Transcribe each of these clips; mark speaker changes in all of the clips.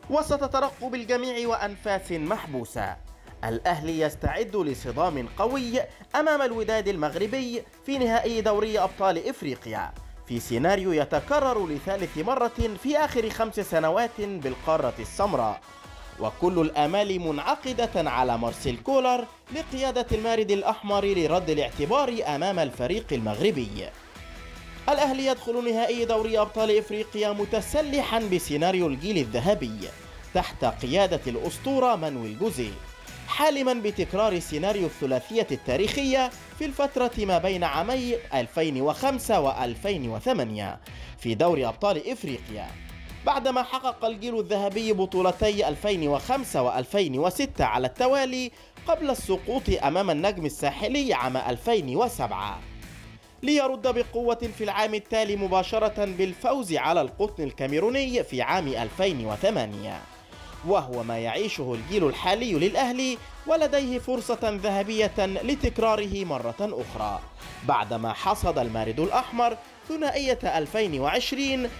Speaker 1: وسط ترقب الجميع وأنفاس محبوسة، الأهلي يستعد لصدام قوي أمام الوداد المغربي في نهائي دوري أبطال إفريقيا، في سيناريو يتكرر لثالث مرة في آخر 5 سنوات بالقارة السمراء، وكل الآمال منعقدة على مارسيل كولر لقيادة المارد الأحمر لرد الاعتبار أمام الفريق المغربي. الأهلي يدخل نهائي دوري أبطال إفريقيا متسلحا بسيناريو الجيل الذهبي تحت قيادة الأسطورة مانويل جوزيه، حالما بتكرار سيناريو الثلاثية التاريخية في الفترة ما بين عامي 2005 و2008 في دوري أبطال إفريقيا، بعدما حقق الجيل الذهبي بطولتي 2005 و2006 على التوالي قبل السقوط أمام النجم الساحلي عام 2007، ليرد بقوة في العام التالي مباشرة بالفوز على القطن الكاميروني في عام 2008، وهو ما يعيشه الجيل الحالي للأهلي، ولديه فرصة ذهبية لتكراره مرة أخرى بعدما حصد المارد الأحمر ثنائية 2020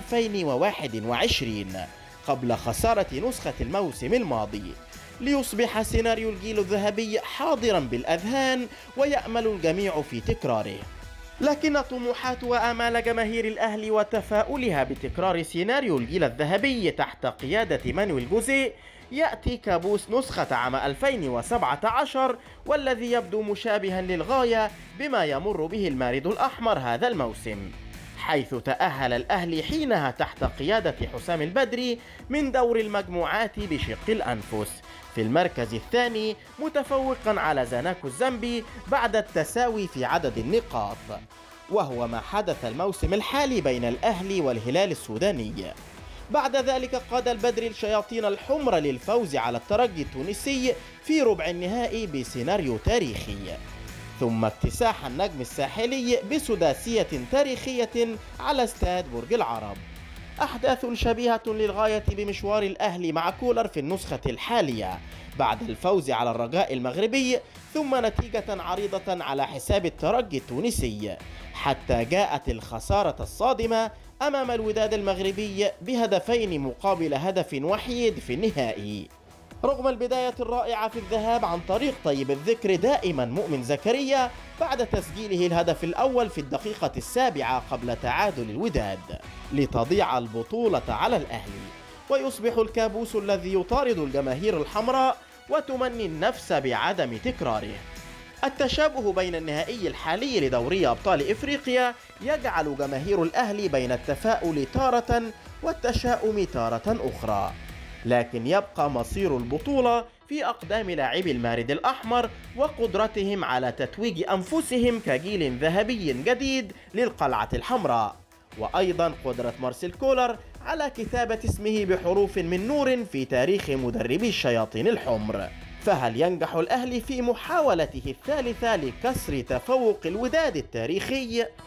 Speaker 1: و2021 قبل خسارة نسخة الموسم الماضي، ليصبح سيناريو الجيل الذهبي حاضرا بالأذهان ويأمل الجميع في تكراره. لكن طموحات وآمال جماهير الأهلي وتفاؤلها بتكرار سيناريو الجيل الذهبي تحت قيادة مانويل جوزيه يأتي كابوس نسخة عام 2017 والذي يبدو مشابها للغاية بما يمر به المارد الأحمر هذا الموسم، حيث تأهل الأهلي حينها تحت قيادة حسام البدري من دور المجموعات بشق الأنفس في المركز الثاني متفوقا على زناكو الزامبي بعد التساوي في عدد النقاط، وهو ما حدث الموسم الحالي بين الأهلي والهلال السوداني. بعد ذلك قاد البدري الشياطين الحمر للفوز على الترجي التونسي في ربع النهائي بسيناريو تاريخي، ثم اكتساح النجم الساحلي بسداسية تاريخية على استاد برج العرب. أحداث شبيهة للغاية بمشوار الأهلي مع كولر في النسخة الحالية بعد الفوز على الرجاء المغربي، ثم نتيجة عريضة على حساب الترجي التونسي، حتى جاءت الخسارة الصادمة أمام الوداد المغربي بهدفين مقابل هدف وحيد في النهائي. رغم البداية الرائعة في الذهاب عن طريق طيب الذكر دائما مؤمن زكريا بعد تسجيله الهدف الأول في الدقيقة 7 قبل تعادل الوداد لتضيع البطولة على الأهلي، ويصبح الكابوس الذي يطارد الجماهير الحمراء وتمني النفس بعدم تكراره. التشابه بين النهائي الحالي لدوري أبطال إفريقيا يجعل جماهير الأهلي بين التفاؤل تارة والتشاؤم تارة أخرى، لكن يبقى مصير البطولة في أقدام لاعبي المارد الأحمر وقدرتهم على تتويج أنفسهم كجيل ذهبي جديد للقلعة الحمراء، وأيضا قدرة مارسيل كولر على كتابة اسمه بحروف من نور في تاريخ مدربي الشياطين الحمر. فهل ينجح الأهلي في محاولته الثالثة لكسر تفوق الوداد التاريخي؟